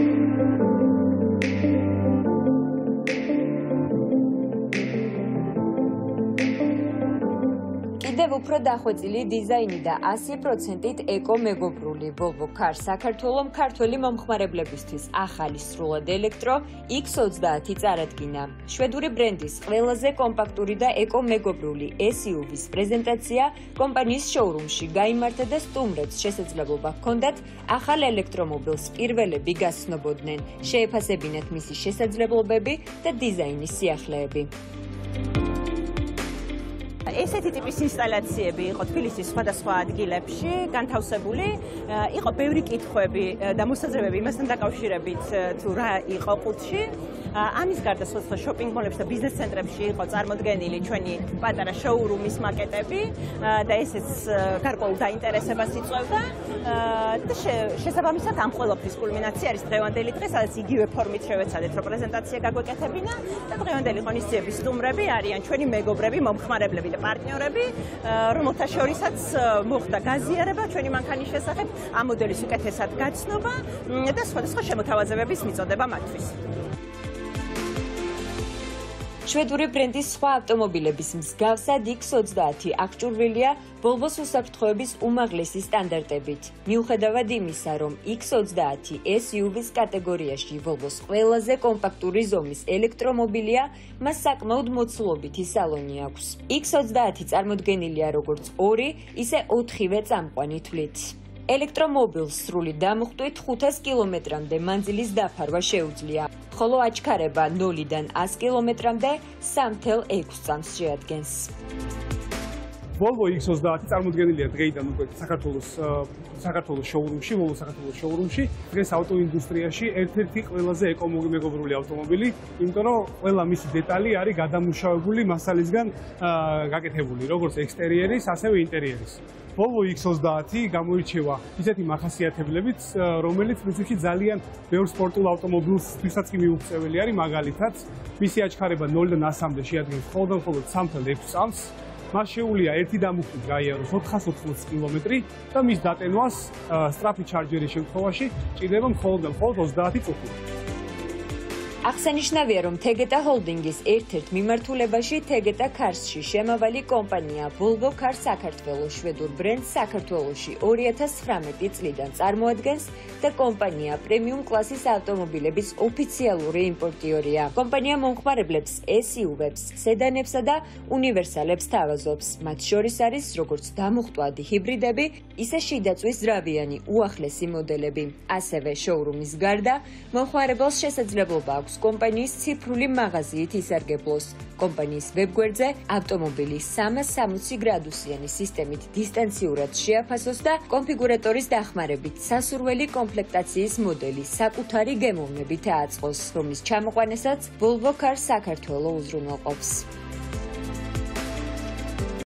კიდევ უფრო დახვეწილი დიზაინი და 100%-ით ეკო-მეგობრული Volvo Cars საქართველომ ქართველი მომხმარებლებისთვის ახალი სრულად ელექტრო X30 წარადგინა. შვედური ბრენდის ყველაზე კომპაქტური და ეკო-მეგობრული SUV-ს პრეზენტაცია კომპანიის შოურუმში გაიმართა და სტუმრებს შესაძლებლობა ჰქონდათ ახალ ელექტრომობილს პირველები გაცნობოდნენ, შეეფასებინათ მისი შესაძლებლობები და დიზაინის სიახლეები. ესეთი ტიპის ინსტალაციები იყო თბილისის სხვადასხვა ადგილებში განთავსებული, იყო ბევრი კითხვები და მოსაზრებები იმასთან დაკავშირებით თუ რა იყო ყუთში. ამის გარდა სხვადასხვა შოპინგ მოლებში და ბიზნეს ცენტრებში იყო წარმოდგენილი ჩვენი პატარა შოურუმის მაკეტები და ესეც გარკვეულ დაინტერესებას იწვევდა და შესაბამისად ამ ყველაფრის კულმინაცია არის დღევანდელი დღე, სადაც იგივე ფორმით შევეცადეთ, რომ პრეზენტაცია გაგვეკეთებინა და დღევანდელი ღონისძიების სტუმრები არიან ჩვენი მეგობრები, მომხმარებლები და პარტნიორები, რომელთა შორისაც მოხდა გაზიარება ჩვენი მანქანის შესახებ, ამ მოდელის უკეთესად გაცნობა და სხვადასხვა შემოთავაზებების მიწოდება მათთვის. შვედური ბრენდის სხვა ავტომობილების მსგავსად X30 აღჭურვილია Volvo-s უსაფრთხოების უმაღლესი სტანდარტებით. მიუხედავად იმისა, რომ X30 SUV-s კატეგორიაში Volvo-s ყველაზე კომპაქტური ზომის ელექტრომობილია, მას საკმაოდ მოცულობითი სალონი აქვს. X30 წარმოდგენილია როგორც 2, ისე 4-ვე წამყვანი თვლით. ელექტრომობილს სრული დამუხტვით 500 კილომეტრამდე მანძილის დაფარვა შეუძლია, ხოლო აჩქარება 0-დან 100 კილომეტრამდე 3,6 წამს შეადგენს. Volvo X30 წარმოდგენილია დღეიდან უკვე საქართველოს შოურუმში, Volvo საქართველოს შოურუმში. დღეს ავტოინდუსტრიაში ერთ-ერთი ყველაზე ეკომეგობრული ავტომობილი, იმიტომ რომ ყველა მისი დეტალი არის გადამუშავებული მასალისგან გაკეთებული, როგორც ექსტერიერის, ასევე ინტერიერის. Volvo X30 გამოირჩევა ისეთი მახასიათებლებით, რომელიც პრინციპში ძალიან ბევრ სპორტულ ავტომობილსთვისაც კი მიუღწეველი არის, მაგალითად, მისი აჩქარება 0-დან 100-მდე შეადგენს მხოლოდ 3,6 წამს. მას შეუძლია ერთი დამუხტვით გაიაროს 480 კილომეტრი და მის დატენვას სწრაფი ჩარჯერის შემთხვევაში ჭირდება მხოლოდ 30 წუთი. აღსანიშნავია, რომ Tegeta Holding-ის ერთ-ერთ მიმართულებაში Tegeta Cars-ში შემავალი კომპანია Volvo Cars საქართველოს შვედურ ბრენდს საქართველოში 2019 წლიდან წარმოადგენს და კომპანია პრემიუმ კლასის ავტომობილების ოფიციალური იმპორტიორია. კომპანია მომხმარებლებს SUV-ებს, სედანებსა და უნივერსალებს თავაზობს. მათ შორის არის როგორც დამუხტვადი ჰიბრიდები, ისე შიდაწვის ძრავიანი უახლესი მოდელები. ასევე შოურუმის გარდა მომხმარებელს შესაძლებლობა აქვს კომპანიის ციფრული მაღაზიით ისარგებლოს. კომპანიის ვებგვერდზე ავტომობილი 360 გრადუსიანი სისტემით დისტანციურად შეაფასოს და კონფიგურატორის დახმარებით სასურველი კომპლექტაციის მოდელი საკუთარი გემოვნებით აწყოს, რომლის ჩამოყვანასაც Volvo Cars საქართველოს უზრუნველყოფს.